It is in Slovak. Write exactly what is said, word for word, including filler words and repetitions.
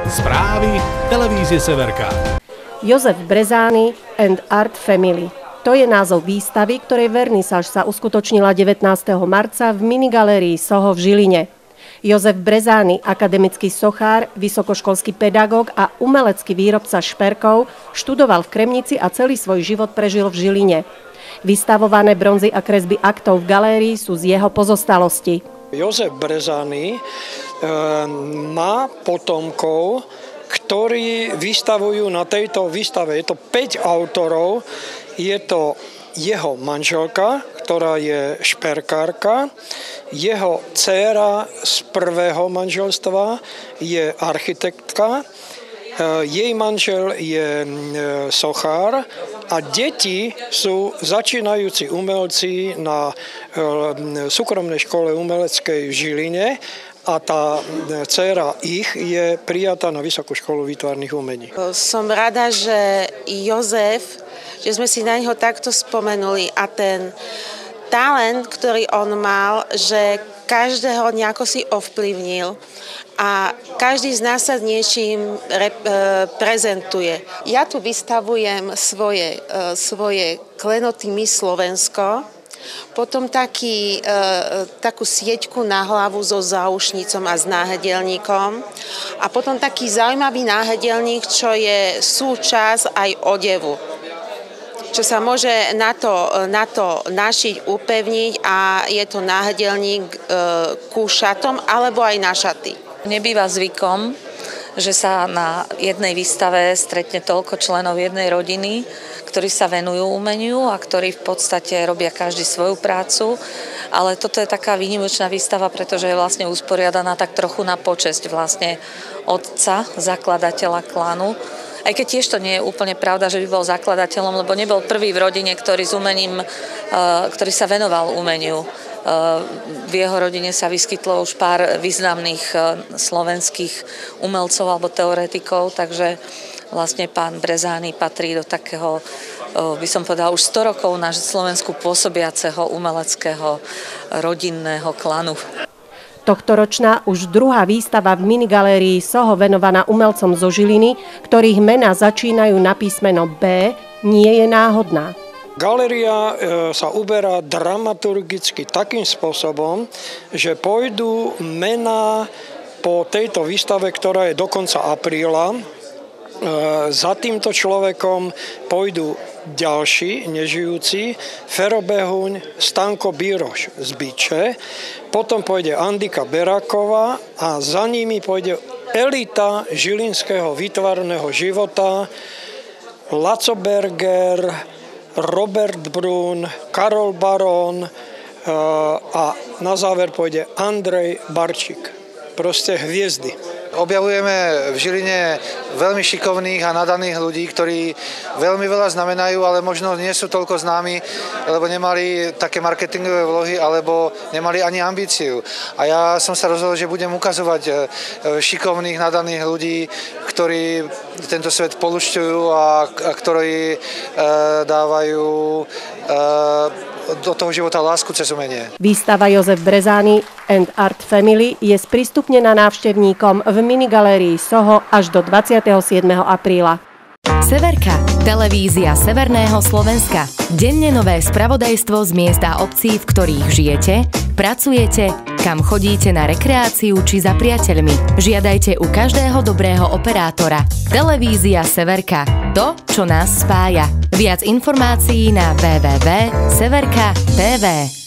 Správy televízie Severka. Jozef Brezány and Art Family. To je názov výstavy, ktorej vernisáž sa uskutočnila devätnásteho marca v minigalérii Soho v Žiline. Jozef Brezány, akademický sochár, vysokoškolský pedagóg a umelecký výrobca šperkov, študoval v Kremnici a celý svoj život prežil v Žiline. Vystavované bronzy a kresby aktov v galérii sú z jeho pozostalosti. Jozef Brezány e, má potomkov, ktorí vystavujú na tejto výstave. Je to päť autorov, je to jeho manželka, ktorá je šperkárka, jeho dcéra z prvého manželstva je architektka, jej manžel je sochár a deti sú začínajúci umelci na súkromnej škole umeleckej v Žiline a tá dcéra ich je prijatá na Vysokú školu výtvarných umení. Som rada, že Jozef, že sme si na neho takto spomenuli a ten talent, ktorý on mal, že každého nejako si ovplyvnil a každý z nás sa niečím rep- prezentuje. Ja tu vystavujem svoje, svoje klenoty My Slovensko, potom taký, takú sieťku na hlavu so záušnicom a s náhrdelníkom a potom taký zaujímavý náhrdelník, čo je súčasť aj odevu, čo sa môže na to, na to našiť, upevniť a je to náhrdelník e, ku šatom alebo aj na šaty. Nebýva zvykom, že sa na jednej výstave stretne toľko členov jednej rodiny, ktorí sa venujú umeniu a ktorí v podstate robia každý svoju prácu. Ale toto je taká výnimočná výstava, pretože je vlastne usporiadaná tak trochu na počesť vlastne otca, zakladateľa klanu. Aj keď tiež to nie je úplne pravda, že by bol zakladateľom, lebo nebol prvý v rodine, ktorý s umením, ktorý sa venoval umeniu. V jeho rodine sa vyskytlo už pár významných slovenských umelcov alebo teoretikov, takže vlastne pán Brezány patrí do takého, by som povedala, už sto rokov na Slovensku pôsobiaceho umeleckého rodinného klanu. Tohtoročná už druhá výstava v minigalérii Soho venovaná umelcom zo Žiliny, ktorých mená začínajú na písmeno B, nie je náhodná. Galéria sa uberá dramaturgicky takým spôsobom, že pôjdu mená po tejto výstave, ktorá je do konca apríla. Za týmto človekom pôjdu ďalší nežijúci, Fero Behuň, Stanko Bíroš z Byče, potom pôjde Andika Beráková a za nimi pôjde elita žilinského výtvarného života, Laco Berger, Robert Brun, Karol Barón a na záver pôjde Andrej Barčík. Proste hviezdy. Objavujeme v Žiline veľmi šikovných a nadaných ľudí, ktorí veľmi veľa znamenajú, ale možno nie sú toľko známi, lebo nemali také marketingové vlohy, alebo nemali ani ambíciu. A ja som sa rozhodol, že budem ukazovať šikovných, nadaných ľudí, ktorí tento svet polušťujú a, a ktorí e, dávajú e, do toho života lásku cez umenie. Výstava Jozef Brezány and Art Family je sprístupnená návštevníkom v minigalérii Soho až do dvadsiateho siedmeho apríla. Severka, televízia Severného Slovenska. Denne nové spravodajstvo z miesta obcí, v ktorých žijete, pracujete, kam chodíte na rekreáciu či za priateľmi. Žiadajte u každého dobrého operátora. Televízia Severka. To, čo nás spája. Viac informácií na w w w bodka severka bodka t v.